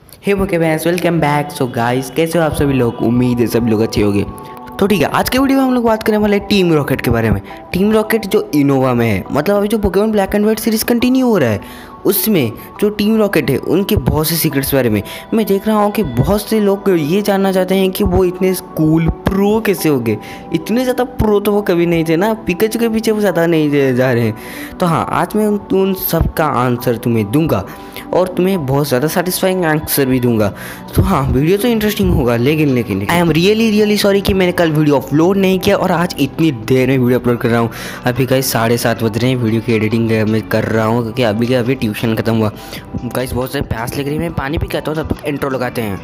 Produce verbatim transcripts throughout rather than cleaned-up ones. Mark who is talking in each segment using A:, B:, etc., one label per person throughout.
A: हे okay भैंस, welcome back. So guys, कैसे हो आप सभी लोग? उम्मीद है सभी लोग अच्छे होंगे। तो ठीक है, आज के वीडियो में हम लोग बात करने वाले हैं टीम रॉकेट के बारे में। टीम रॉकेट जो इनोवा में है, मतलब अभी जो Pokemon black and white series continue हो रहा है, उसमें जो टीम रॉकेट है उनके बहुत से सीक्रेट्स बारे में मैं देख रहा हूँ कि बहुत से लोग ये जानना चाहते हैं कि वो इतने कूल प्रो कैसे हो गए। इतने ज़्यादा प्रो तो वो कभी नहीं थे ना, पिकाचू के पीछे वो ज़्यादा नहीं जा रहे हैं। तो हाँ, आज मैं उन, उन सब का आंसर तुम्हें दूंगा और तुम्हें बहुत ज़्यादा सेटिस्फाइंग आंसर भी दूंगा। तो हाँ, वीडियो तो इंटरेस्टिंग होगा, लेकिन लेकिन I am really really sorry कि मैंने कल वीडियो अपलोड नहीं किया और आज इतनी देर में वीडियो अपलोड कर रहा हूँ। अभी गाइस साढ़े सात बज रहे हैं, वीडियो की एडिटिंग मैं कर रहा हूँ क्योंकि अभी के अभी ट्यूशन खत्म हुआ। गाइस बहुत सारे प्यास लग रही है, मैं पानी पी के आता हूँ, तब तक इंट्रो लगाते हैं।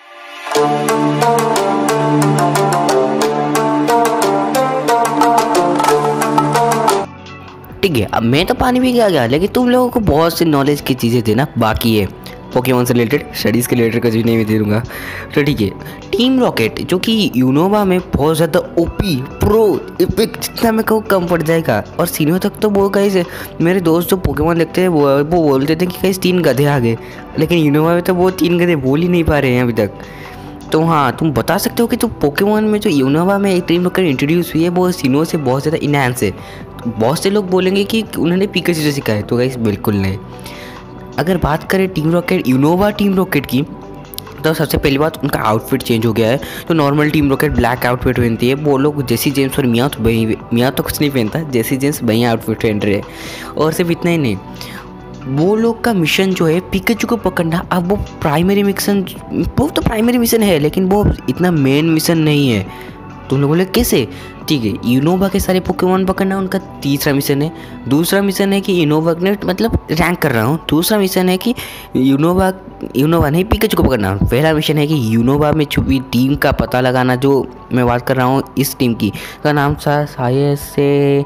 A: ठीक है, अब मैं तो पानी पी के आ गया, लेकिन तुम लोगों को बहुत सी नॉलेज की चीज़ें देना बाकी है। पोकेमॉन से रिलेटेड, स्टडीज़ के रिलेटेड कुछ भी नहीं दे दूँगा। तो ठीक है, टीम रॉकेट जो कि यूनोवा में बहुत ज़्यादा ओपी प्रो इपिक, जितना मैं कहूँ कम पड़ जाएगा। और सीनियर तक तो वो गाइस, मेरे दोस्त जो पोकेमॉन देखते हैं वो वो बोलते थे कि गाइस तीन गधे आ गए, लेकिन यूनोवा में तो वो तीन गधे बोल ही नहीं पा रहे हैं अभी तक। तो हाँ, तुम बता सकते हो कि तो पोकेमॉन में जो यूनोवा में एक टीम रॉकेट इंट्रोड्यूस हुई है वो सीनो से बहुत ज़्यादा इनहैंस है। बहुत से लोग बोलेंगे कि उन्होंने पिकाचू से सीखा है, तो गाइस बिल्कुल नहीं। अगर बात करें Team Rocket Unova Team Rocket की, तो सबसे पहली बात उनका आउटफिट चेंज हो गया है। तो normal Team Rocket black outfit पहनती है, वो लोग जेसी जेम्स और मियाँ तो वही मियाँ तो कुछ नहीं पहनता, जेसी जेम्स वही आउटफिट पहन रहे हैं। और सिर्फ इतना ही नहीं, वो लोग का मिशन जो है पिकाचू को पकड़ना, अब वो प्राइमरी मिशन, वो तो प्राइमरी मिशन है लेकिन वो इतना मेन मिशन नहीं है। तुम लोग बोले कैसे? ठीक है, यूनोवा के सारे पोकेमॉन पकड़ना उनका तीसरा मिशन है। दूसरा मिशन है कि यूनोवा ने, मतलब रैंक कर रहा हूँ, दूसरा मिशन है कि यूनोवा यूनोवा नहीं पिकाचू को पकड़ना। पहला मिशन है कि यूनोवा में छुपी टीम का पता लगाना, जो मैं बात कर रहा हूँ इस टीम की, का नाम था शायद से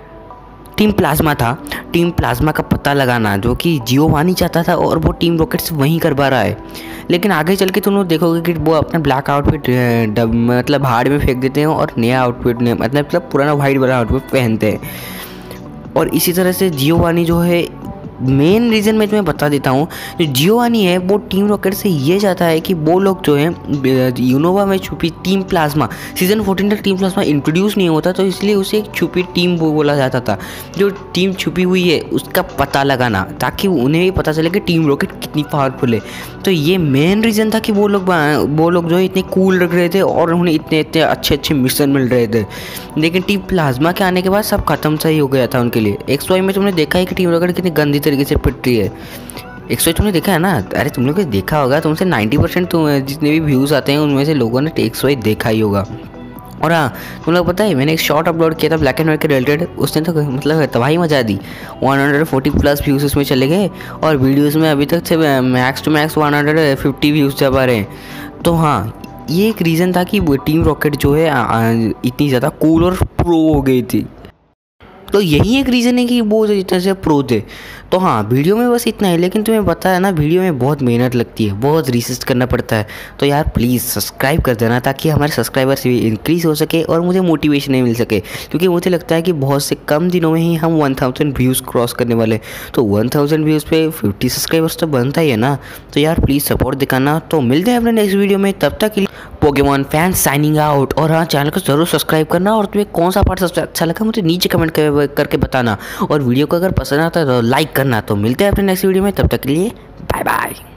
A: टीम प्लाज्मा था। टीम प्लाज्मा का पता लगाना जो कि जियोवानी चाहता था और वो टीम रॉकेट से वहीं करवा रहा है। लेकिन आगे चल के तुम लोग देखोगे कि वो अपना ब्लैक आउटफिट मतलब भाड़ में फेंक देते हैं और नया आउटफिट मतलब मतलब पुराना वाइट वाला आउटफिट पहनते हैं। और इसी तरह से जियोवानी जो है, मेन रीज़न मैं तुम्हें बता देता हूँ, जो जियोवानी है वो टीम रॉकेट से ये चाहता है कि वो लोग जो है यूनोवा में छुपी टीम प्लाज्मा, सीजन फोर्टीन तक टीम प्लाज्मा इंट्रोड्यूस नहीं होता, तो इसलिए उसे एक छुपी टीम वो बोला जाता था। जो टीम छुपी हुई है उसका पता लगाना, ताकि उन्हें भी पता चले कि टीम रॉकेट कितनी पावरफुल है। तो ये मेन रीज़न था कि वो लोग वो लोग जो है इतने कूल रख रहे थे और उन्हें इतने इतने अच्छे अच्छे मिशन मिल रहे थे। लेकिन टीम प्लाज्मा के आने के बाद सब खत्म सा ही हो गया था उनके लिए। एक्स वाई में तुमने देखा है कि टीम रॉकेट कितनी गंदी तरीके से पिट रही है। एक्स वाई तुमने देखा है ना? अरे तुम लोग देखा होगा, तुमसे नाइन्टी परसेंट तुम जितने भी व्यूज़ आते हैं उनमें से लोगों ने एक्स वाई देखा ही होगा। और हाँ, तुम लोग पता है मैंने एक शॉर्ट अपलोड किया था ब्लैक एंड व्हाइट के रिलेटेड, उसने तो मतलब तबाही मचा दी। वन फोर्टी प्लस व्यूज़ उसमें चले गए और वीडियोस में अभी तक से max to max one fifty views जा पा रहे हैं। तो हाँ, ये एक रीज़न था कि वो टीम रॉकेट जो है इतनी ज़्यादा कूल और प्रो हो गई थी। तो यही एक रीज़न है कि वो इतने से प्रो थे। तो हाँ, वीडियो में बस इतना है, लेकिन तुम्हें पता है ना, वीडियो में बहुत मेहनत लगती है, बहुत रिसर्च करना पड़ता है। तो यार प्लीज़ सब्सक्राइब कर देना ताकि हमारे सब्सक्राइबर्स भी इंक्रीज़ हो सके और मुझे मोटिवेशन नहीं मिल सके, क्योंकि मुझे लगता है कि बहुत से कम दिनों में ही हम वन थाउजेंड व्यूज़ क्रॉस करने वाले। तो वन थाउजेंड व्यूज़ पे फिफ्टी सब्सक्राइबर्स तो बनता ही है ना। तो यार प्लीज़ सपोर्ट दिखाना। तो मिलते हैं अपने नेक्स्ट वीडियो में, तब तक के लिए पोकेमॉन फैन साइनिंग आउट। और हाँ, चैनल को ज़रूर सब्सक्राइब करना और तुम्हें कौन सा पार्ट सबसे अच्छा लगा मुझे नीचे कमेंट कर, करके बताना। और वीडियो को अगर पसंद आता है तो लाइक करना। तो मिलते हैं अपने नेक्स्ट वीडियो में, तब तक के लिए बाय बाय।